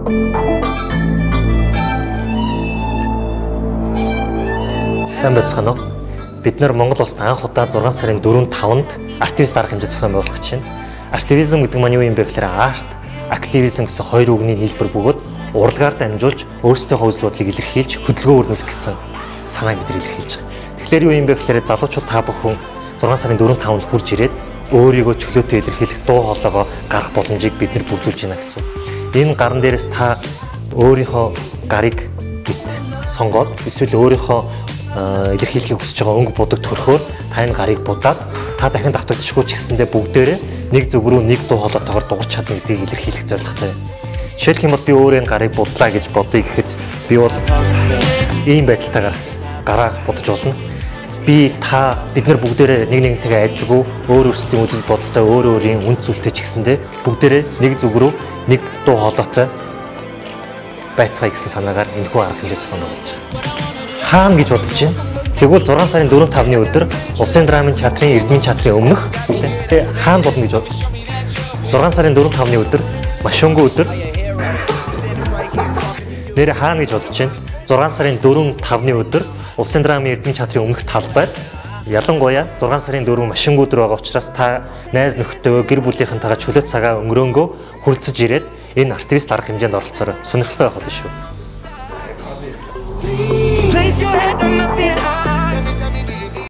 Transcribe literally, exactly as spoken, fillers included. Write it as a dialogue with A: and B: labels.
A: Сайн байцгаана уу? Бид нэр Монгол улсад анх удаа зургаан сарын дөрөв таванд активист арга хэмжээ зохион байгуулах гэж байна. Активизм гэдэг маань юу юм бэ гэхээр арт, активизм гэсэн хоёр үгний нийлбэр бөгөөд урлагаар дамжуулж өөрсдийнхөө үзэл бодлыг илэрхийлж хөдөлгөөн өрнүүлэх гэсэн санааг бид илэрхийлж байгаа. Тэгэхээр юу юм бэ гэхээр залуучууд та бүхэн зургаан сарын дөрөв таванд хурж ирээд өөрийгөө чөлөөтэй илэрхийлэх дуу хоолойгоо гарах боломжийг бид нэр бүрдүүлж байна гэсэн. Энэ гарн дээрээс та өөрийнхөө гарыг сонгоод эсвэл өөрийнхөө илэрхийлэхийг хүсэж байгаа өнгө будаг төрхөөр та энэ гарыг будаад та дахин давтагдчихгүй ч гэсэндээ бүгдээрээ нэг зүг рүү нэг дуу хоолойтойгоор дуурч чадна гэдгийг илэрхийлэх зорилготой. Жишээлх юм бол би өөрөө энэ гарыг будлаа гэж бодъё гэхэд би бол ийм байдалтайгаар гараа будаж болно. Би та бид нар бүгдээрээ нэг нэгнтэйгээ адилгүй өөр өөрсдийн үзэл бодолтой өөр өөрийн үн цэлтэй ч гэсэндээ бүгдээрээ нэг зүг рүү нэг дуу хоолойтой байцгаая гэсэн санаагаар энэхүү арга хэмжээ зохион байгуулж байна. Хаана гэж бодож байна. Тэгвэл зургаан сарын дөрөв тавны өдөр Улсын драмын театрын Эрдэнэ театрын өмнөх тэгээ хаана болно гэж бод. зургаан сарын дөрөв тавны өдөр маш өнгө өдөр. Нэр хаана гэж бодож байна. зургаан сарын дөрөв тавны өдөр Улсын драмын Эрдэнэ театрын өмнөх талбайд ялангуяа зургаан сарын дөрөв маш өнгө өдөр байгаа учраас та найз нөхдөдөө гэр бүлийнхэнтэйгээ чөлөө цагаа өнгөрөөнгөө хүрэлцэж ирээд энэ активист арга хэмжээнд оролцоорой. Сонирхолтой байх болно шүү. Place your head on my beat.